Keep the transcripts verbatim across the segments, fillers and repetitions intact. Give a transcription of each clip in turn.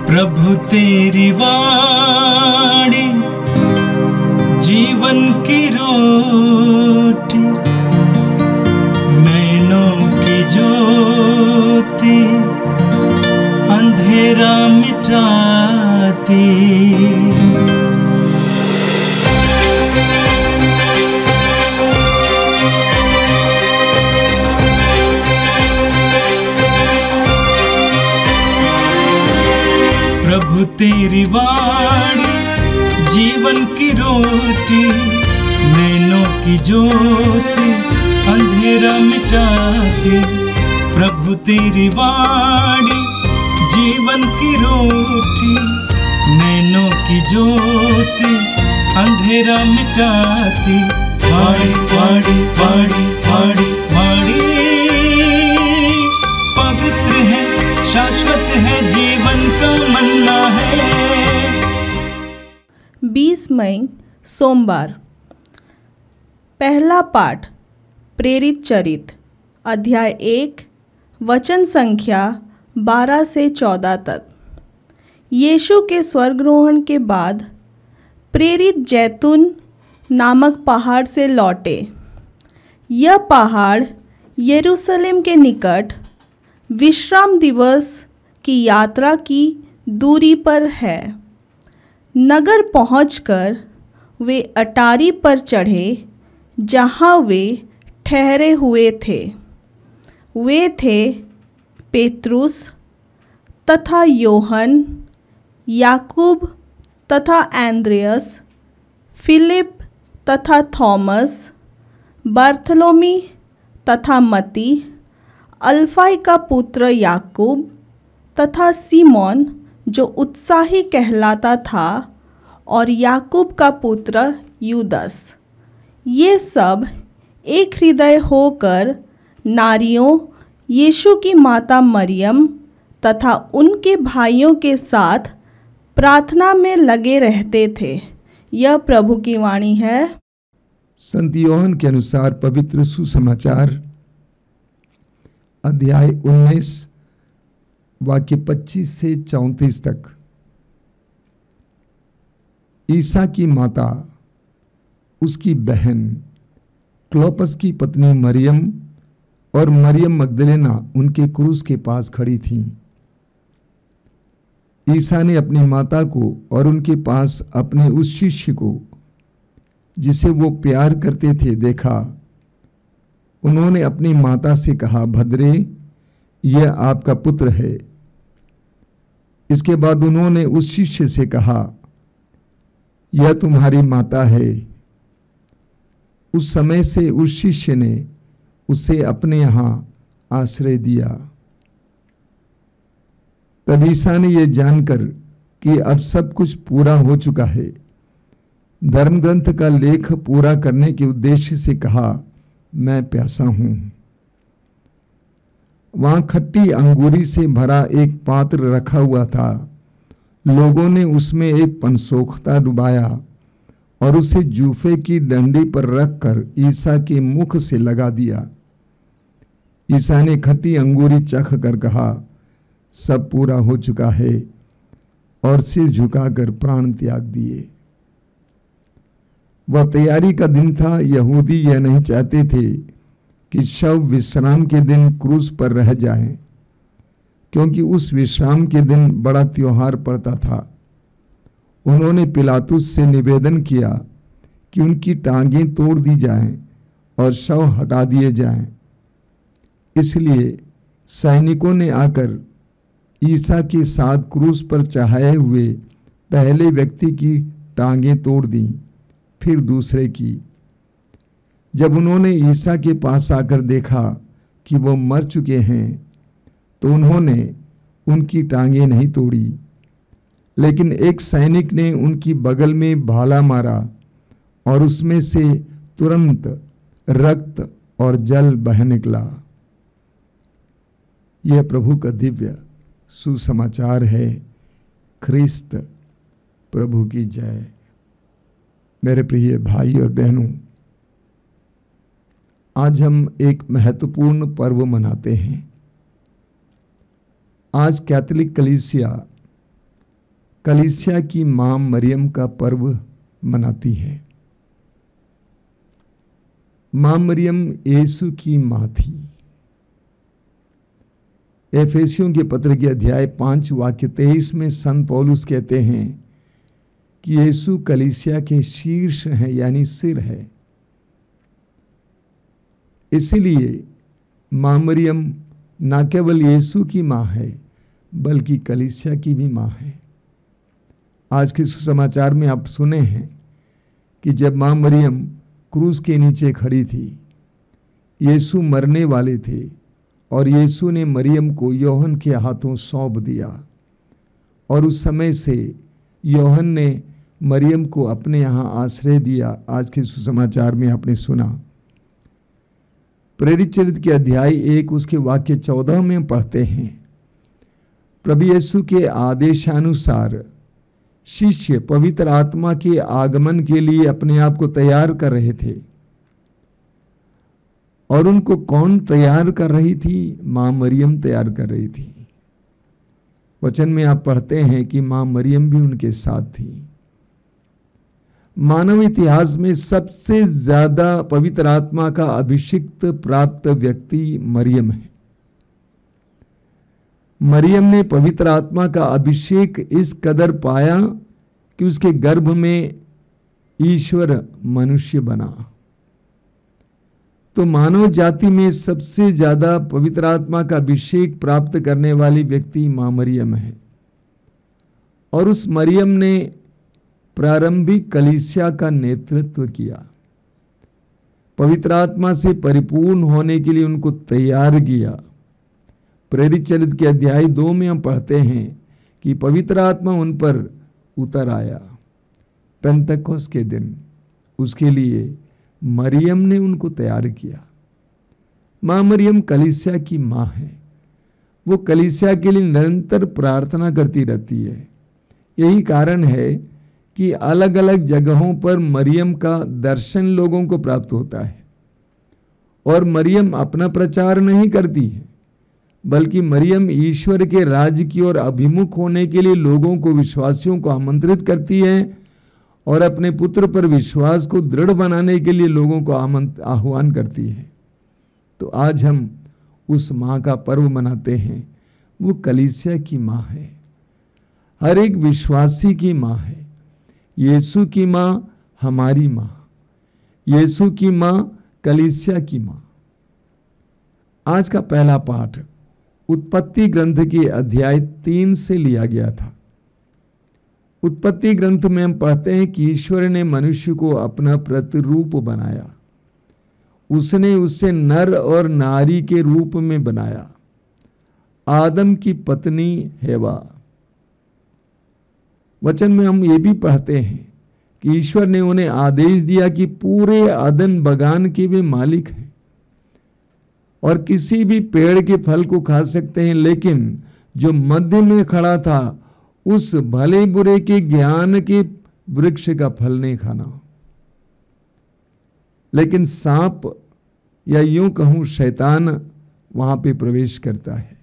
प्रभु तेरी वाणी जीवन की रोटी, नैनों की ज्योति अंधेरा मिटाती। प्रभु तेरी वाणी जीवन की रोटी, नैनों की ज्योति अंधेरा मिटाती। प्रभु तेरी वाणी जीवन की रोटी, नैनों की ज्योति अंधेरा मिटाती। वाणी वाणी वाणी वाणी वाणी पवित्र है, शाश्वत है, जीवन का मन्ना है। बीस मई सोमवार। पहला पाठ प्रेरित चरित्र अध्याय एक वचन संख्या बारह से चौदह तक। यीशु के स्वर्गरोहण के बाद प्रेरित जैतून नामक पहाड़ से लौटे। यह पहाड़ यरूशलेम के निकट विश्राम दिवस की यात्रा की दूरी पर है। नगर पहुंचकर वे अटारी पर चढ़े जहां वे ठहरे हुए थे। वे थे पेत्रुस तथा योहन, याकूब तथा एंद्रियस, फिलिप तथा थॉमस, बर्थलोमी तथा मती, अल्फाई का पुत्र याकूब तथा सीमोन जो उत्साही कहलाता था, और याकूब का पुत्र यूदस। ये सब एक हृदय होकर नारियों यीशु की माता मरियम तथा उनके भाइयों के साथ प्रार्थना में लगे रहते थे। यह प्रभु की वाणी है। संत योहन के अनुसार पवित्र सुसमाचार अध्याय उन्नीस वाक्य पच्चीस से चौंतीस तक। ईसा की माता, उसकी बहन क्लोपस की पत्नी मरियम और मरियम मगदलेना उनके क्रूस के पास खड़ी थीं। ईसा ने अपनी माता को और उनके पास अपने उस शिष्य को जिसे वो प्यार करते थे देखा। उन्होंने अपनी माता से कहा, भद्रे, यह आपका पुत्र है। इसके बाद उन्होंने उस शिष्य से कहा, यह तुम्हारी माता है। उस समय से उस शिष्य ने उसे अपने यहाँ आश्रय दिया। तब ईसा ने यह जानकर कि अब सब कुछ पूरा हो चुका है, धर्म ग्रंथ का लेख पूरा करने के उद्देश्य से कहा, मैं प्यासा हूं। वहां खट्टी अंगूरी से भरा एक पात्र रखा हुआ था। लोगों ने उसमें एक पनसोखता डुबाया और उसे जूफे की डंडी पर रखकर ईसा के मुख से लगा दिया। ईसा ने खट्टी अंगूरी चख कर कहा, सब पूरा हो चुका है, और सिर झुकाकर प्राण त्याग दिए। वह तैयारी का दिन था। यहूदी यह नहीं चाहते थे कि शव विश्राम के दिन क्रूस पर रह जाए, क्योंकि उस विश्राम के दिन बड़ा त्योहार पड़ता था। उन्होंने पिलातुस से निवेदन किया कि उनकी टांगें तोड़ दी जाएं और शव हटा दिए जाएं। इसलिए सैनिकों ने आकर ईसा के साथ क्रूस पर चढ़ाए हुए पहले व्यक्ति की टांगें तोड़ दी, फिर दूसरे की। जब उन्होंने ईसा के पास आकर देखा कि वो मर चुके हैं, तो उन्होंने उनकी टांगें नहीं तोड़ी, लेकिन एक सैनिक ने उनकी बगल में भाला मारा और उसमें से तुरंत रक्त और जल बह निकला। यह प्रभु का दिव्य सुसमाचार है। ख्रिस्त प्रभु की जय। मेरे प्रिय भाई और बहनों, आज हम एक महत्वपूर्ण पर्व मनाते हैं। आज कैथोलिक कलीसिया कलीसिया की मां मरियम का पर्व मनाती है। मां मरियम यीशु की मां थी। एफेसियों के पत्र के अध्याय पांच वाक्य तेईस में संत पौलुस कहते हैं कि यीशु कलीसिया के शीर्ष है, यानी सिर है। इसलिए मां मरियम न केवल यीशु की मां है बल्कि कलीसिया की भी मां है। आज के सुसमाचार में आप सुने हैं कि जब मां मरियम क्रूस के नीचे खड़ी थी, यीशु मरने वाले थे और यीशु ने मरियम को योहन के हाथों सौंप दिया और उस समय से योहन ने मरियम को अपने यहाँ आश्रय दिया। आज के सुसमाचार में आपने सुना। प्रेरित चरित्र के अध्याय एक उसके वाक्य चौदह में पढ़ते हैं, प्रभु यीशु के आदेशानुसार शिष्य पवित्र आत्मा के आगमन के लिए अपने आप को तैयार कर रहे थे। और उनको कौन तैयार कर रही थी? मां मरियम तैयार कर रही थी। वचन में आप पढ़ते हैं कि मां मरियम भी उनके साथ थी। मानव इतिहास में सबसे ज्यादा पवित्र आत्मा का अभिषेक प्राप्त व्यक्ति मरियम है। मरियम ने पवित्र आत्मा का अभिषेक इस कदर पाया कि उसके गर्भ में ईश्वर मनुष्य बना। तो मानव जाति में सबसे ज्यादा पवित्र आत्मा का अभिषेक प्राप्त करने वाली व्यक्ति मां मरियम है। और उस मरियम ने प्रारंभिक कलीसिया का नेतृत्व किया। पवित्र आत्मा से परिपूर्ण होने के लिए उनको तैयार किया। प्रेरित चरित्र के अध्याय दो में हम पढ़ते हैं कि पवित्र आत्मा उन पर उतर आया पेंतकोस के दिन। उसके लिए मरियम ने उनको तैयार किया। मां मरियम कलीसिया की मां है। वो कलीसिया के लिए निरंतर प्रार्थना करती रहती है। यही कारण है कि अलग अलग जगहों पर मरियम का दर्शन लोगों को प्राप्त होता है। और मरियम अपना प्रचार नहीं करती है बल्कि मरियम ईश्वर के राज्य की ओर अभिमुख होने के लिए लोगों को, विश्वासियों को आमंत्रित करती है और अपने पुत्र पर विश्वास को दृढ़ बनाने के लिए लोगों को आह्वान करती है। तो आज हम उस मां का पर्व मनाते हैं। वो कलीसिया की मां है, हर एक विश्वासी की मां है। यीशु की मां हमारी मां, यीशु की मां कलीसिया की मां। आज का पहला पाठ उत्पत्ति ग्रंथ के अध्याय तीन से लिया गया था। उत्पत्ति ग्रंथ में हम पढ़ते हैं कि ईश्वर ने मनुष्य को अपना प्रतिरूप बनाया। उसने उससे नर और नारी के रूप में बनाया। आदम की पत्नी हेवा। वचन में हम ये भी पढ़ते हैं कि ईश्वर ने उन्हें आदेश दिया कि पूरे अदन बगान के वे मालिक हैं और किसी भी पेड़ के फल को खा सकते हैं, लेकिन जो मध्य में खड़ा था उस भले बुरे के ज्ञान के वृक्ष का फल नहीं खाना। लेकिन सांप, या यूं कहूं शैतान, वहां पे प्रवेश करता है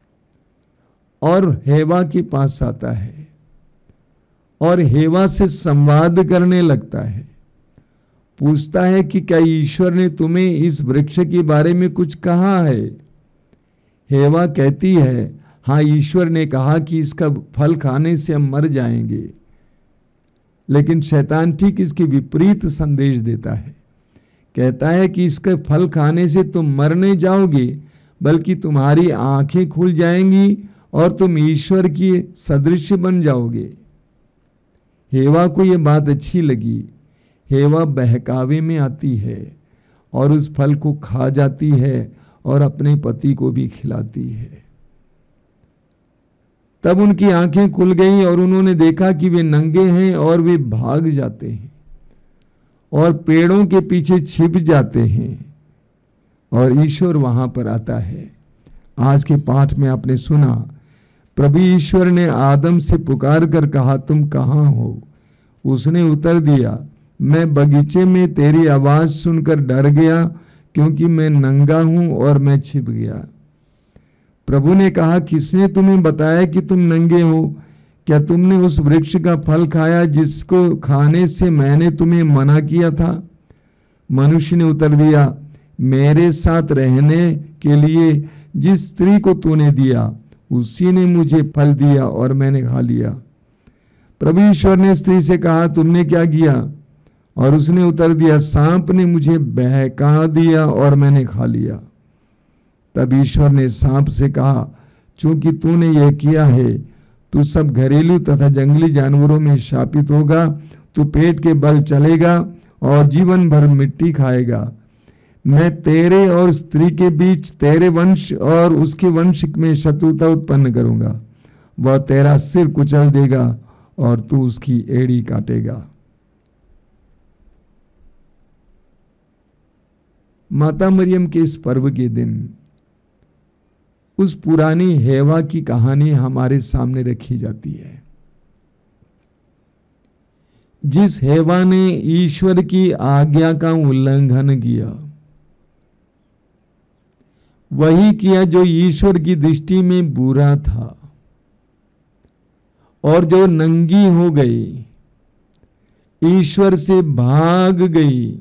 और हेवा के पास आता है और हेवा से संवाद करने लगता है। पूछता है कि क्या ईश्वर ने तुम्हें इस वृक्ष के बारे में कुछ कहा है? हेवा कहती है, हाँ, ईश्वर ने कहा कि इसका फल खाने से हम मर जाएंगे। लेकिन शैतान ठीक इसके विपरीत संदेश देता है। कहता है कि इसके फल खाने से तुम मर नहीं जाओगे, बल्कि तुम्हारी आंखें खुल जाएंगी और तुम ईश्वर की सदृश बन जाओगे। हेवा को यह बात अच्छी लगी। हेवा बहकावे में आती है और उस फल को खा जाती है और अपने पति को भी खिलाती है। तब उनकी आंखें खुल गईं और उन्होंने देखा कि वे नंगे हैं और वे भाग जाते हैं और पेड़ों के पीछे छिप जाते हैं और ईश्वर वहां पर आता है। आज के पाठ में आपने सुना, प्रभु ईश्वर ने आदम से पुकार कर कहा, तुम कहाँ हो? उसने उत्तर दिया, मैं बगीचे में तेरी आवाज सुनकर डर गया, क्योंकि मैं नंगा हूं और मैं छिप गया। प्रभु ने कहा, किसने तुम्हें बताया कि तुम नंगे हो? क्या तुमने उस वृक्ष का फल खाया जिसको खाने से मैंने तुम्हें मना किया था? मनुष्य ने उत्तर दिया, मेरे साथ रहने के लिए जिस स्त्री को तूने दिया उसी ने मुझे फल दिया और मैंने खा लिया। प्रभु ईश्वर ने स्त्री से कहा, तुमने क्या किया? और उसने उत्तर दिया, सांप ने मुझे बहका दिया और मैंने खा लिया। तब ईश्वर ने सांप से कहा, चूंकि तूने यह किया है, तू सब घरेलू तथा जंगली जानवरों में शापित होगा। तू पेट के बल चलेगा और जीवन भर मिट्टी खाएगा। मैं तेरे और स्त्री के बीच, तेरे वंश और उसके वंश में शत्रुता उत्पन्न करूंगा। वह तेरा सिर कुचल देगा और तू उसकी एड़ी काटेगा। माता मरियम के इस पर्व के दिन उस पुरानी हेवा की कहानी हमारे सामने रखी जाती है, जिस हेवा ने ईश्वर की आज्ञा का उल्लंघन किया, वही किया जो ईश्वर की दृष्टि में बुरा था, और जो नंगी हो गई, ईश्वर से भाग गई,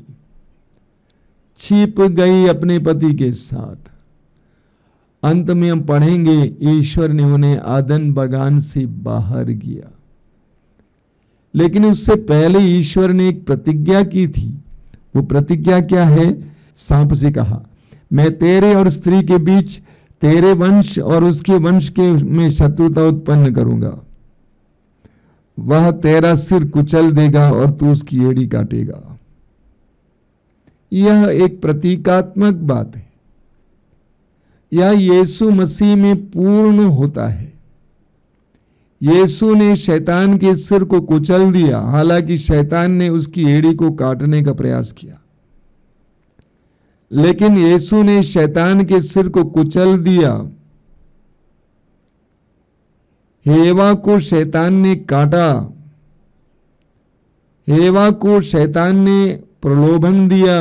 छिप गई अपने पति के साथ। अंत में हम पढ़ेंगे, ईश्वर ने उन्हें आदन बगान से बाहर किया। लेकिन उससे पहले ईश्वर ने एक प्रतिज्ञा की थी। वो प्रतिज्ञा क्या है? सांप से कहा, मैं तेरे और स्त्री के बीच, तेरे वंश और उसके वंश के में शत्रुता उत्पन्न करूंगा। वह तेरा सिर कुचल देगा और तू उसकी एड़ी काटेगा। यह एक प्रतीकात्मक बात है। यह यीशु मसीह में पूर्ण होता है। यीशु ने शैतान के सिर को कुचल दिया, हालांकि शैतान ने उसकी एड़ी को काटने का प्रयास किया, लेकिन यीशु ने शैतान के सिर को कुचल दिया। हेवा को शैतान ने काटा, हेवा को शैतान ने प्रलोभन दिया।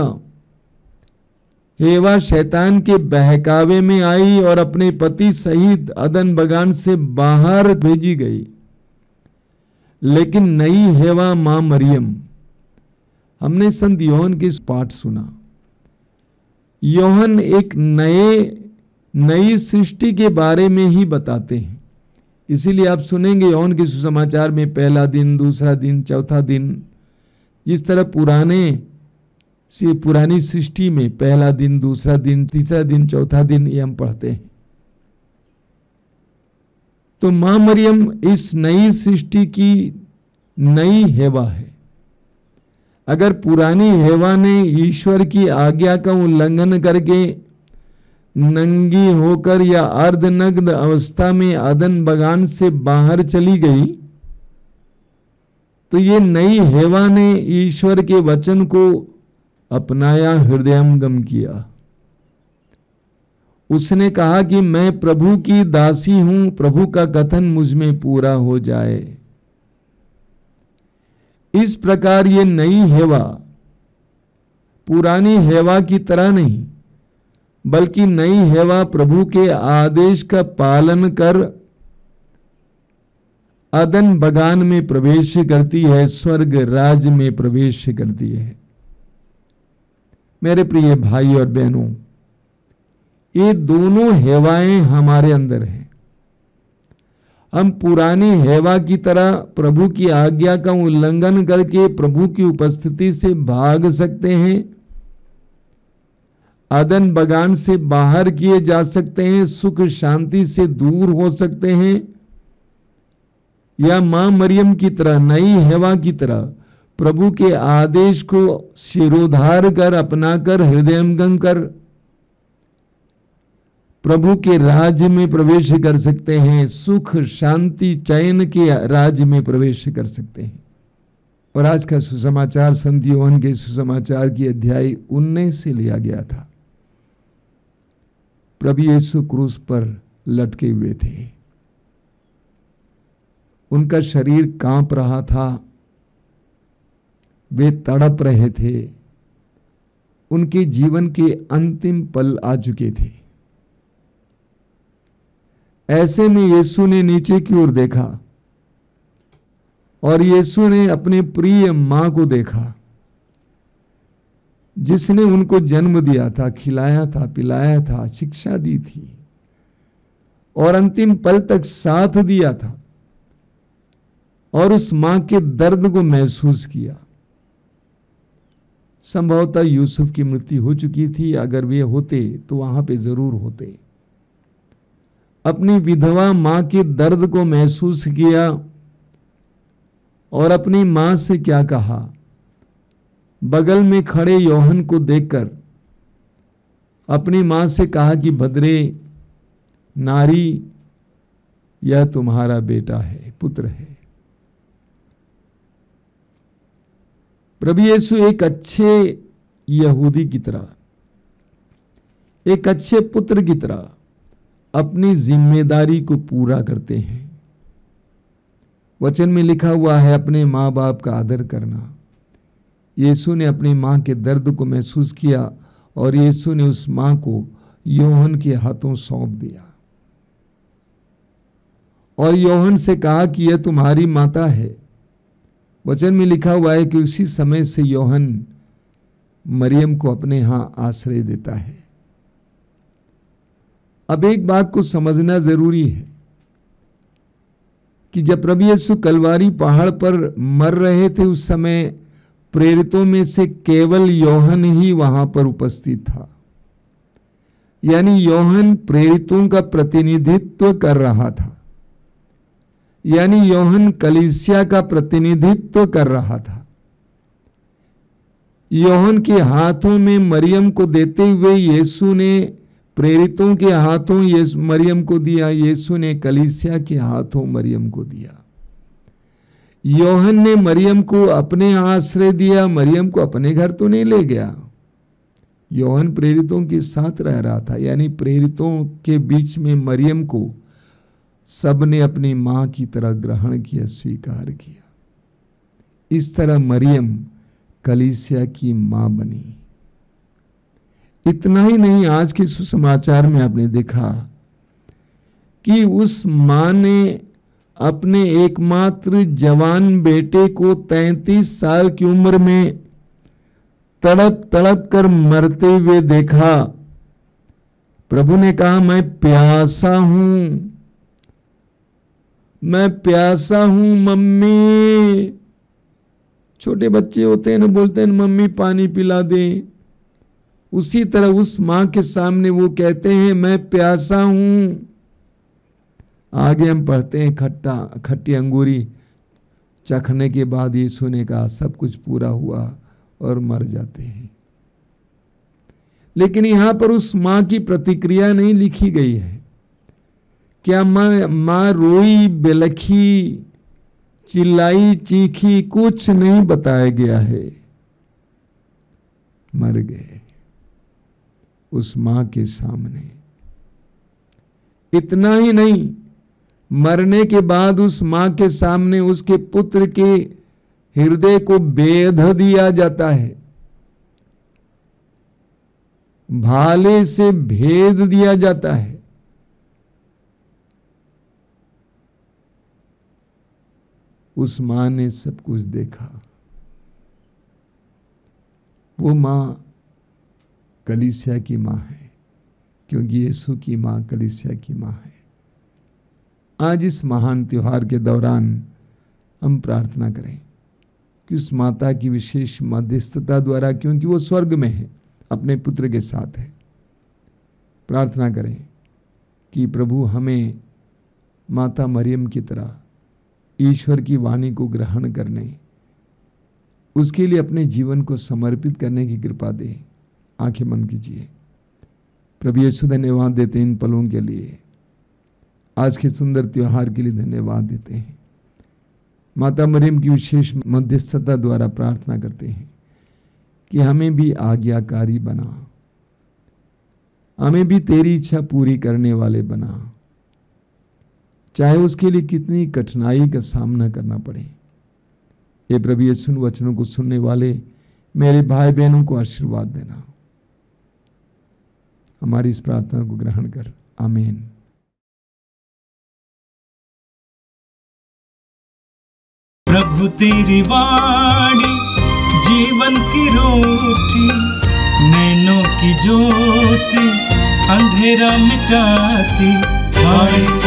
हेवा शैतान के बहकावे में आई और अपने पति सहित अदन बगान से बाहर भेजी गई। लेकिन नई हेवा मां मरियम, हमने संत योहन के पाठ सुना। योहन एक नए नई सृष्टि के बारे में ही बताते हैं। इसीलिए आप सुनेंगे योहन के सुसमाचार में पहला दिन, दूसरा दिन, चौथा दिन, इस तरह पुराने से पुरानी सृष्टि में पहला दिन, दूसरा दिन, तीसरा दिन, चौथा दिन, ये हम पढ़ते हैं। तो मां मरियम इस नई सृष्टि की नई हेवा है। अगर पुरानी हेवा ने ईश्वर की आज्ञा का उल्लंघन करके नंगी होकर या अर्धनग्न अवस्था में अदन बगान से बाहर चली गई, तो ये नई हेवा ने ईश्वर के वचन को अपनाया, हृदयंगम किया। उसने कहा कि मैं प्रभु की दासी हूं, प्रभु का कथन मुझ में पूरा हो जाए। इस प्रकार ये नई हेवा पुरानी हेवा की तरह नहीं, बल्कि नई हेवा प्रभु के आदेश का पालन कर अदन बगान में प्रवेश करती है, स्वर्ग राज्य में प्रवेश करती है। मेरे प्रिय भाई और बहनों, ये दोनों हेवाएं हमारे अंदर हैं। हम पुरानी हेवा की तरह प्रभु की आज्ञा का उल्लंघन करके प्रभु की उपस्थिति से भाग सकते हैं, अदन बगान से बाहर किए जा सकते हैं, सुख शांति से दूर हो सकते हैं, या मां मरियम की तरह, नई हेवा की तरह प्रभु के आदेश को शिरोधार कर, अपनाकर, हृदयंगम कर प्रभु के राज्य में प्रवेश कर सकते हैं, सुख शांति चैन के राज्य में प्रवेश कर सकते हैं। और आज का सुसमाचार संत योहन के सुसमाचार की अध्याय उन्नीस से लिया गया था। प्रभु यीशु क्रूस पर लटके हुए थे, उनका शरीर कांप रहा था, वे तड़प रहे थे, उनके जीवन के अंतिम पल आ चुके थे। ऐसे में यीशु ने नीचे की ओर देखा और यीशु ने अपने प्रिय मां को देखा, जिसने उनको जन्म दिया था, खिलाया था, पिलाया था, शिक्षा दी थी और अंतिम पल तक साथ दिया था, और उस मां के दर्द को महसूस किया। संभवतः यूसुफ की मृत्यु हो चुकी थी, अगर वे होते तो वहां पे जरूर होते। अपनी विधवा मां के दर्द को महसूस किया और अपनी मां से क्या कहा, बगल में खड़े योहन को देखकर अपनी मां से कहा कि भद्रे नारी, यह तुम्हारा बेटा है, पुत्र है। प्रभु यीशु एक अच्छे यहूदी की तरह, एक अच्छे पुत्र की तरह अपनी जिम्मेदारी को पूरा करते हैं। वचन में लिखा हुआ है अपने माँ बाप का आदर करना। यीशु ने अपनी माँ के दर्द को महसूस किया और यीशु ने उस माँ को योहन के हाथों सौंप दिया और योहन से कहा कि यह तुम्हारी माता है। वचन में लिखा हुआ है कि उसी समय से योहन मरियम को अपने यहां आश्रय देता है। अब एक बात को समझना जरूरी है कि जब प्रभु यीशु कलवारी पहाड़ पर मर रहे थे, उस समय प्रेरितों में से केवल योहन ही वहां पर उपस्थित था। यानी योहन प्रेरितों का प्रतिनिधित्व कर रहा था, यानी योहन कलीसिया का प्रतिनिधित्व कर रहा था। योहन के हाथों में मरियम को देते हुए यीशु ने प्रेरितों के हाथों यीशु मरियम को दिया, यीशु ने कलीसिया के हाथों मरियम को दिया। योहन ने मरियम को अपने आश्रय दिया, मरियम को अपने घर तो नहीं ले गया। योहन प्रेरितों के साथ रह रहा था, यानी प्रेरितों के बीच में मरियम को सबने अपनी मां की तरह ग्रहण किया, स्वीकार किया। इस तरह मरियम कलीसिया की मां बनी। इतना ही नहीं, आज के सुसमाचार में आपने देखा कि उस मां ने अपने एकमात्र जवान बेटे को तैंतीस साल की उम्र में तड़प तड़प कर मरते हुए देखा। प्रभु ने कहा, मैं प्यासा हूं, मैं प्यासा हूं मम्मी। छोटे बच्चे होते हैं ना, बोलते हैं मम्मी पानी पिला दे। उसी तरह उस मां के सामने वो कहते हैं मैं प्यासा हूं। आगे हम पढ़ते हैं, खट्टा खट्टी अंगूरी चखने के बाद यीशु ने कहा सब कुछ पूरा हुआ और मर जाते हैं। लेकिन यहां पर उस मां की प्रतिक्रिया नहीं लिखी गई है। क्या मां मां रोई, बिलखी, चिल्लाई, चीखी, कुछ नहीं बताया गया है। मर गए उस मां के सामने। इतना ही नहीं, मरने के बाद उस मां के सामने उसके पुत्र के हृदय को बेध दिया जाता है, भाले से भेद दिया जाता है। उस मां ने सब कुछ देखा। वो मां कलीसिया की मां है, क्योंकि यीशु की मां कलीसिया की मां है। आज इस महान त्योहार के दौरान हम प्रार्थना करें कि उस माता की विशेष मध्यस्थता द्वारा, क्योंकि वो स्वर्ग में है, अपने पुत्र के साथ है, प्रार्थना करें कि प्रभु हमें माता मरियम की तरह ईश्वर की वाणी को ग्रहण करने, उसके लिए अपने जीवन को समर्पित करने की कृपा दे। आंखें बंद कीजिए। प्रभु यीशु धन्यवाद देते हैं इन पलों के लिए, आज के सुंदर त्योहार के लिए धन्यवाद देते हैं। माता मरियम की विशेष मध्यस्थता द्वारा प्रार्थना करते हैं कि हमें भी आज्ञाकारी बना, हमें भी तेरी इच्छा पूरी करने वाले बना, चाहे उसके लिए कितनी कठिनाई का सामना करना पड़े। ये प्रभु यीशु वचनों को सुनने वाले मेरे भाई बहनों को आशीर्वाद देना। हमारी इस प्रार्थना को ग्रहण कर, आमीन। प्रभु प्रभु तेरी वाणी जीवन की रोटी, नैनों की ज्योति अंधेरा मिटाती। वाणी